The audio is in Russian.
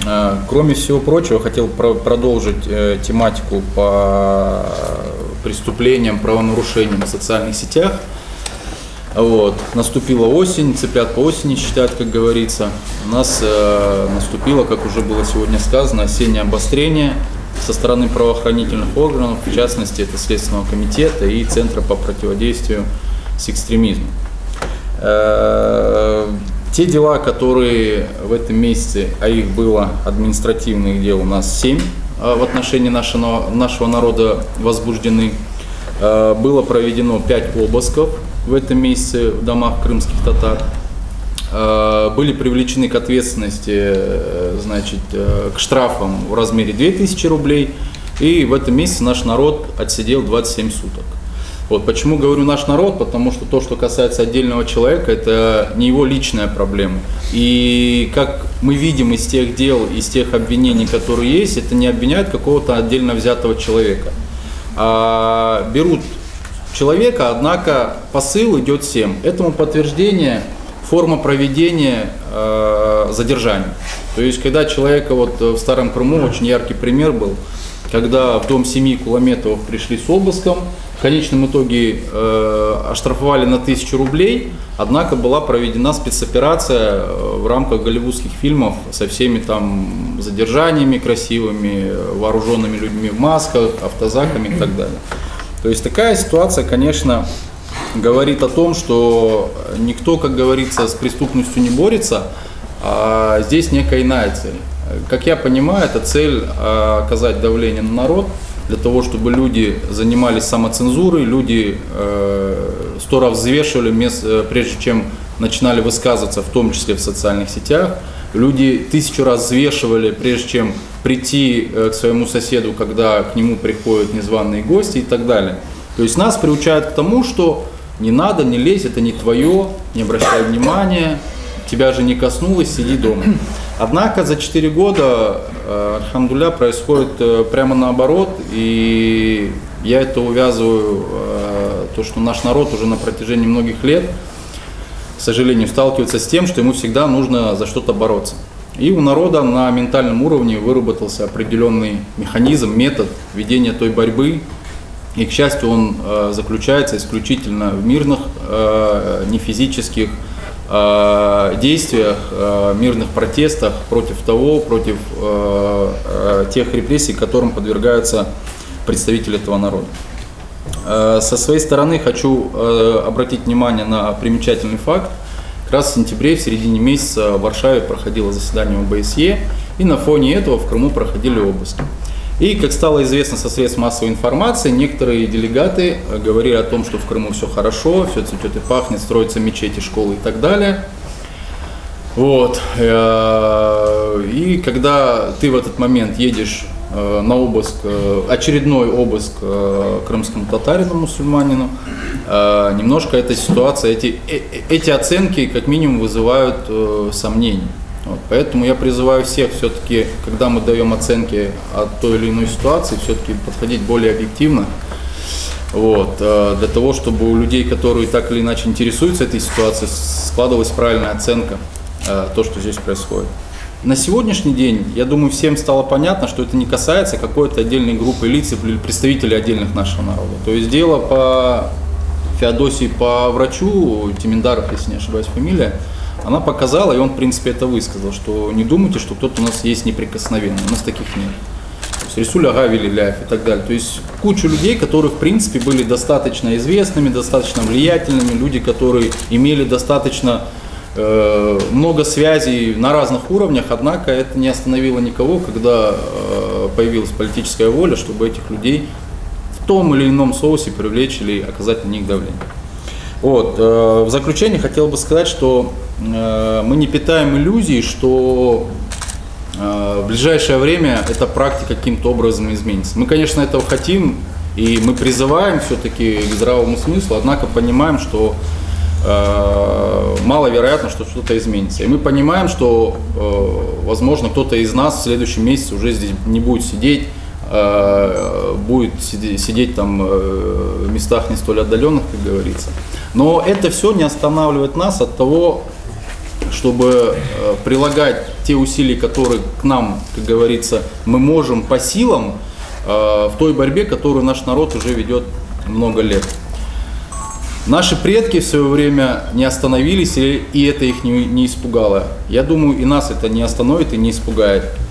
Кроме всего прочего, хотел продолжить тематику по преступлениям, правонарушениям в социальных сетях. Вот. Наступила осень, цыплят по осени считают, как говорится. У нас наступило, как уже было сегодня сказано, осеннее обострение со стороны правоохранительных органов, в частности, это Следственного комитета и Центра по противодействию с экстремизмом. Те дела, которые в этом месяце, а их было административных дел у нас 7 в отношении нашего народа возбуждены, было проведено 5 обысков в этом месяце в домах крымских татар. Были привлечены к ответственности, значит, к штрафам в размере 2000 рублей. И в этом месяце наш народ отсидел 27 суток. Вот почему говорю наш народ, потому что то, что касается отдельного человека, это не его личная проблема. И как мы видим из тех дел, из тех обвинений, которые есть, это не обвиняют какого-то отдельно взятого человека. А берут человека, однако посыл идет всем. Этому подтверждение форма проведения задержания. То есть, когда человека, вот в Старом Крыму очень яркий пример был, когда в дом семьи Куламетовых пришли с обыском, в конечном итоге оштрафовали на 1000 рублей, однако была проведена спецоперация в рамках голливудских фильмов со всеми там задержаниями красивыми, вооруженными людьми в масках, автозаками и так далее. То есть такая ситуация, конечно, говорит о том, что никто, как говорится, с преступностью не борется, а здесь некая иная цель. Как я понимаю, это цель оказать давление на народ, для того, чтобы люди занимались самоцензурой, люди 100 раз взвешивали, прежде чем начинали высказываться, в том числе в социальных сетях. Люди 1000 раз взвешивали, прежде чем прийти к своему соседу, когда к нему приходят незваные гости и так далее. То есть нас приучают к тому, что не надо, не лезь, это не твое, не обращай внимания, тебя же не коснулось, сиди дома. Однако за 4 года, альхамдулилля, происходит прямо наоборот, и я это увязываю, то, что наш народ уже на протяжении многих лет, к сожалению, сталкивается с тем, что ему всегда нужно за что-то бороться. И у народа на ментальном уровне выработался определенный механизм, метод ведения той борьбы, и, к счастью, он заключается исключительно в мирных, не физических действиях, мирных протестах против тех репрессий, которым подвергаются представители этого народа. Со своей стороны хочу обратить внимание на примечательный факт. Как раз в сентябре, в середине месяца в Варшаве проходило заседание ОБСЕ, и на фоне этого в Крыму проходили обыски. И, как стало известно со средств массовой информации, некоторые делегаты говорили о том, что в Крыму все хорошо, все цветет и пахнет, строятся мечети, школы и так далее. Вот. И когда ты в этот момент едешь на обыск, очередной обыск крымскому татарину, мусульманину, немножко эта ситуация, эти оценки как минимум вызывают сомнения. Вот, поэтому я призываю всех все-таки, когда мы даем оценки от той или иной ситуации, все-таки подходить более объективно, вот, для того, чтобы у людей, которые так или иначе интересуются этой ситуацией, складывалась правильная оценка то, что здесь происходит. На сегодняшний день, я думаю, всем стало понятно, что это не касается какой-то отдельной группы лиц или представителей отдельных нашего народа. То есть дело по Феодосии, по врачу, Тиминдаров, если не ошибаюсь, фамилия, она показала, и он, в принципе, это высказал, что не думайте, что кто-то у нас есть неприкосновенный, у нас таких нет. То есть Рисуль Ага Велиляев и так далее. То есть куча людей, которые, в принципе, были достаточно известными, достаточно влиятельными, люди, которые имели достаточно много связей на разных уровнях, однако это не остановило никого, когда появилась политическая воля, чтобы этих людей в том или ином соусе привлечь или оказать на них давление. Вот. В заключение хотел бы сказать, что мы не питаем иллюзий, что в ближайшее время эта практика каким-то образом изменится. Мы, конечно, этого хотим, и мы призываем все-таки к здравому смыслу, однако понимаем, что маловероятно, что что-то изменится. И мы понимаем, что, возможно, кто-то из нас в следующем месяце уже здесь не будет сидеть, будет сидеть там в местах не столь отдаленных, как говорится. Но это все не останавливает нас от того, чтобы прилагать те усилия, которые к нам, как говорится, мы можем по силам в той борьбе, которую наш народ уже ведет много лет. Наши предки в свое время не остановились, и это их не испугало. Я думаю, и нас это не остановит и не испугает.